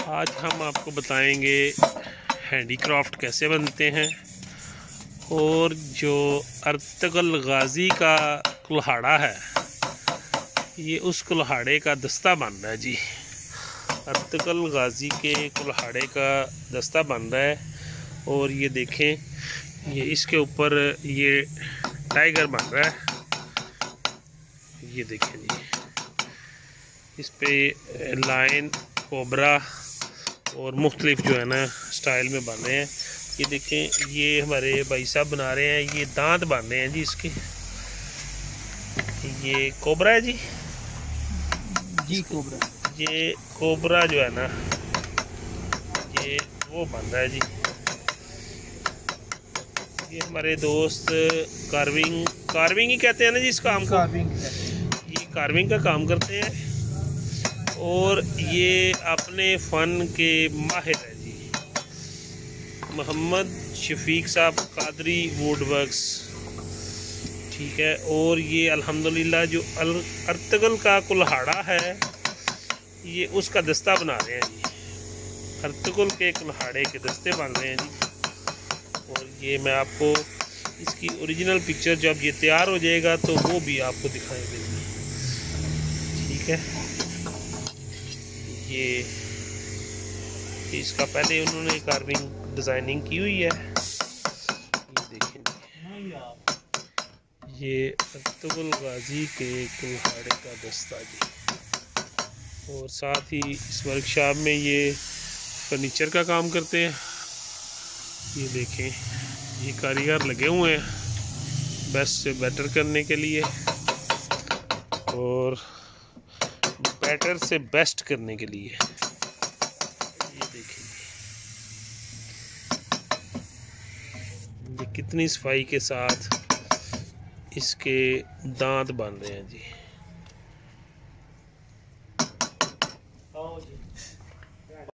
आज हम आपको बताएंगे हैंडीक्राफ्ट कैसे बनते हैं और जो अर्तुगरुल गाजी का कुल्हाड़ा है ये उस कुल्हाड़े का दस्ता बन रहा है जी। अर्तुगरुल गाजी के कुल्हाड़े का दस्ता बन रहा है और ये देखें ये इसके ऊपर ये टाइगर बन रहा है। ये देखें जी, इस पे लाइन कोबरा और मुख्तलिफ जो है ना स्टाइल में बन रहे हैं। ये देखें ये हमारे भाई साहब बना रहे हैं, ये दांत बन रहे हैं जी इसके। ये कोबरा है जी, कोबरा, ये कोबरा जो है ना ये वो बन रहा है जी। ये हमारे दोस्त कार्विंग ही कहते हैं ना जी इस काम को। ये कार्विंग का काम करते हैं और ये अपने फ़न के माहिर है जी। मोहम्मद शफीक साहब कादरी वुडवर्क्स, ठीक है। और ये अल्हम्दुलिल्लाह जो अर्तुगरुल का कुल्हाड़ा है ये उसका दस्ता बना रहे हैं जी। अर्तुगरुल के कुल्हाड़े के दस्ते बन रहे हैं जी। और ये मैं आपको इसकी ओरिजिनल पिक्चर जब ये तैयार हो जाएगा तो वो भी आपको दिखाएंगे जी, ठीक है। ये इसका पहले उन्होंने कार्विंग डिज़ाइनिंग की हुई है। ये देखें ये अर्तुगरुल गाजी के कुल्हाड़े का दस्ता जी। और साथ ही इस वर्कशॉप में ये फर्नीचर का काम करते हैं। ये देखें ये कारीगर लगे हुए हैं बेस्ट से बेटर करने के लिए और बेटर से बेस्ट करने के लिए। ये देखें ये कितनी सफाई के साथ इसके दांत बन रहे हैं जी।